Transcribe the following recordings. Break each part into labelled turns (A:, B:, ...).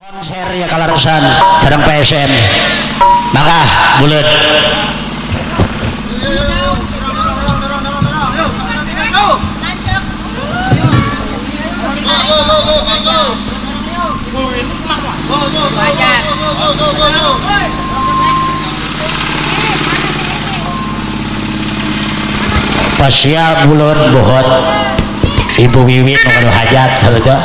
A: konser ya kalarusan sareng PSM maka bulet pasya bulet bohot Ibu Wiwin nu hajat saeuda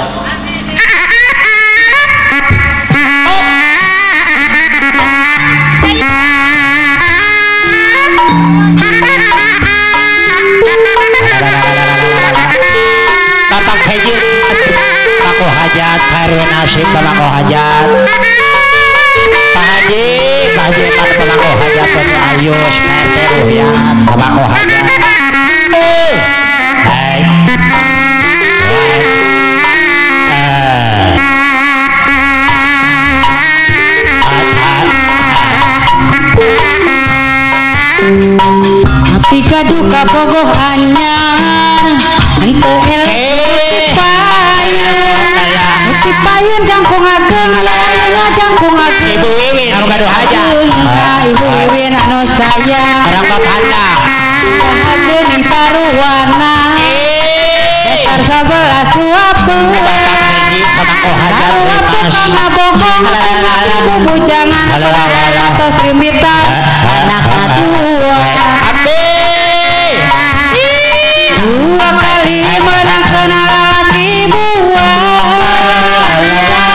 A: Bapak Haji Paku hajat Harwe nasib Paku hajat Pak Haji Pak Paku hajat Paku Ayus PT Ruhyat Paku hajat hai
B: api kaduka bogoh anyar ente elek payun jangkung ageng layla jangkung ageng
A: Ibu Wiwin anu gaduh hajat
B: Ibu Wiwin anu sayang
A: orang bapanda
B: geuning saruwana dasar 11 20
A: Paku hajat
B: bohong bujangan tos rimitan anak dua dua kali menang kena lagi buah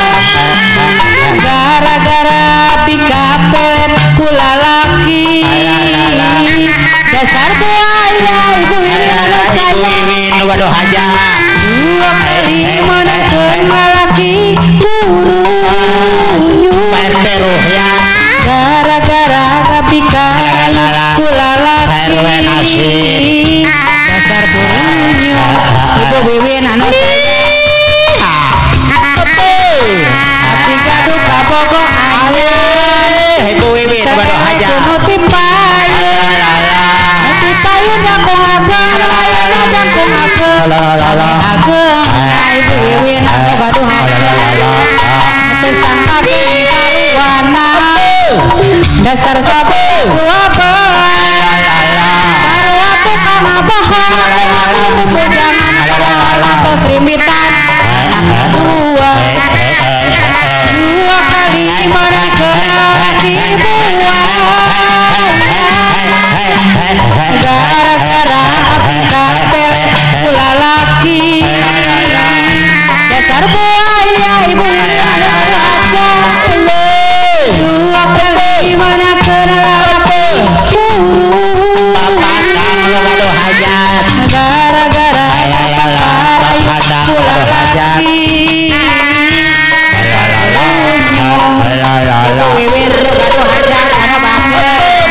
B: gara-gara pikapelet kula laki dasar buaya Ibu Wiwin
A: waduh hajat
B: dua kali menang kena laki burung
A: PT Ruhyat
B: gara-gara pikapelet kula laki dasar burungnya Ibu Wiwin anu hati gaduh kabogok anyar
A: Ibu Wiwin waduh hajat
B: nuti payun jangkung ageng layla jangkung ageng ageng Ibu Wiwin anu gaduh pesan kaki saruwana dasar sabar suapa sarwatu kana bohong bujangan tos rimitan anak dua kali menang kena lagi buah gara-gara api kapelet kula laki dasar buaya Ibu aja dua kali menang kena lagi
A: waduh hajat
B: gara-gara kula laki Wiwin gaduh hajat ana banget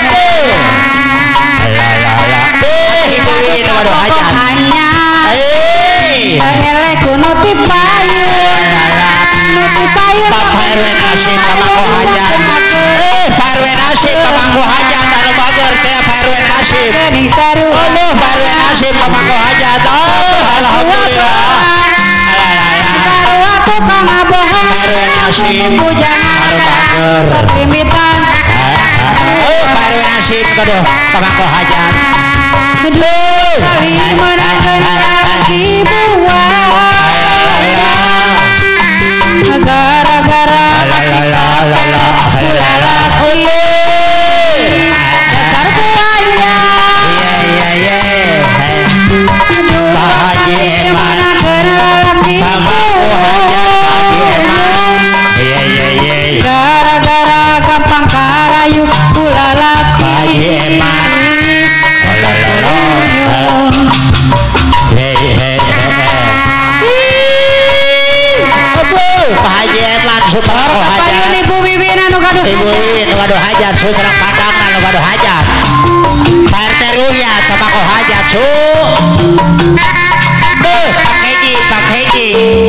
A: Ibu Wiwin waduh hajat
B: anyar elek nuti payun
A: Pak Harwe nasib Paku hajat Harwe nasib Paku hajat anu bager teh Harwe nasib
B: geuning saruwana
A: Harwe nasib Paku hajat alhamdulillah
B: sarwatu kana bohong
A: Harwe nasib
B: bujangan
A: bager
B: tos rimitan
A: Harwe nasib gaduh Paku hajat
B: kali menang kena lagi buah gara-gara kula laki dasar buaya dua kali menang kena lagi gara-gara gampang karayu kula laki
A: Pak Hajat langsung Paku hajat
B: Ibu Wiwin anu gaduh
A: Ibu Wiwin waduh hajat su serang padang anu waduh hajat PT Ruhyat Paku hajat su Pak Haji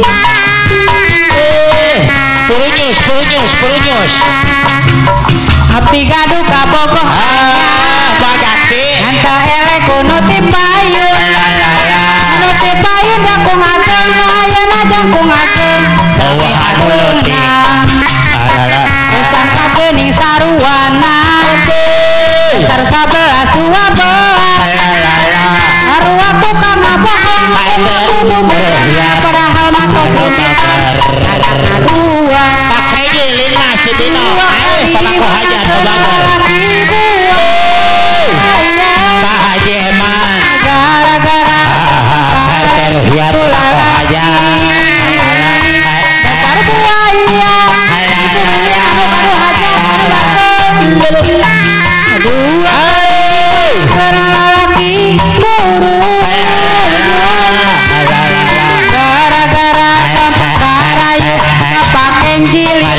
A: Purunyus
B: api gaduh kabogoh
A: bagati
B: anta elek nuti payun nuti payun jangkung ageng layana jangkung ageng
A: Sawahan ulun di
B: dasar 11 tua belas arwah tukang bohong padahal matos rupiah dua
A: pakai jilin masih dino pamangku hajat bagar Pak Haji Eman
B: gara-gara
A: terhiat pamangku hajat
B: dasar buaya baru hajat dua karena lelaki gara-gara pakai jilin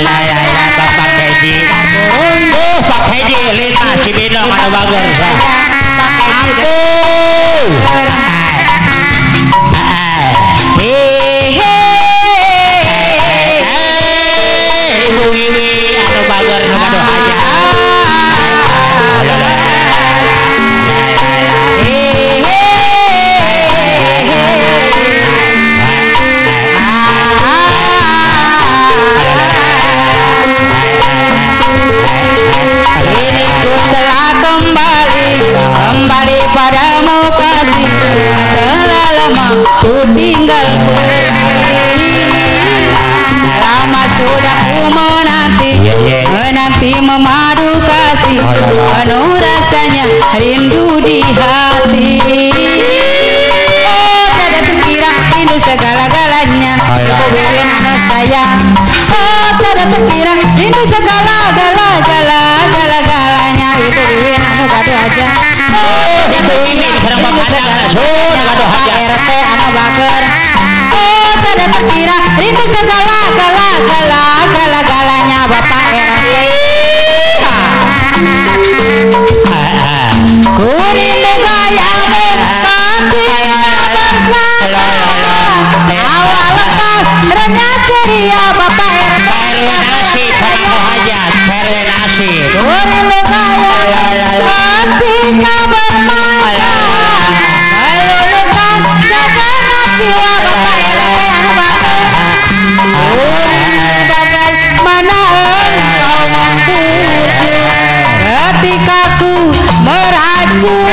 A: pakai jilin masih dino mana bagar ibu Wiwi anu bagar nu kado haja
B: ini ku telah kembali padamu kasih setelah lama ku tinggal pergi lama sudah ku menanti memadu kasih penuh rasanya rindu di hati oh tiada terkira rindu segala-galanya ibu Wiwin anu sayang oh tiada terkira rindu segala-galanya ibu Wiwin anu gado aja oh
A: ibu Wiwin sareng papandang sun kado haja
B: RT anu bager oh tiada terkira rindu segala-galanya Bapak RT ku rindu gayamu tapi bercanda awal lekas renyah ceria Bapak RT
A: perwe nasi pamangku hajat perwe nasi
B: ku rindu gayamu ketika bermain meluluhkan segenap jiwa Bapak RT anu bager ku rindu bagaimana engkau mampu ketika ku meracun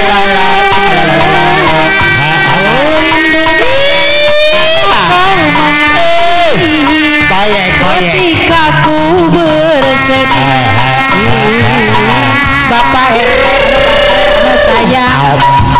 B: ketika ku bersedih Bapak RT sayang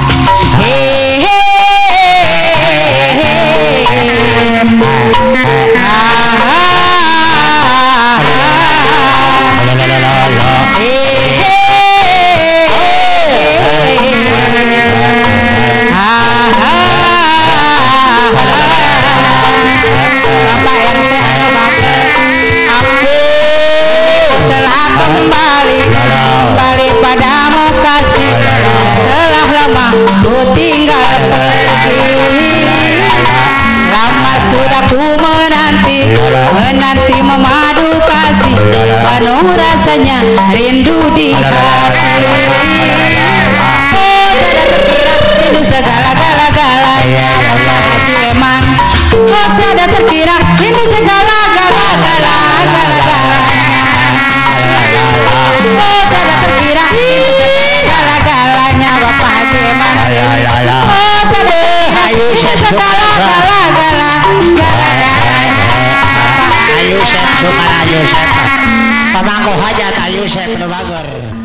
B: kembali padamu kasih telah lama ku tinggal pergi lama sudah ku menanti memadu kasih penuh rasanya rindu di hati oh tidak terkira rindu segala-galanya Haji Eman oh tidak terkira rindu segala-galanya oh tidak terkira segala-galanya Bapak Haji Eman oh tidak segala-galanya
A: ayu set sumana ayu set pamangku hajat ayu set nu bager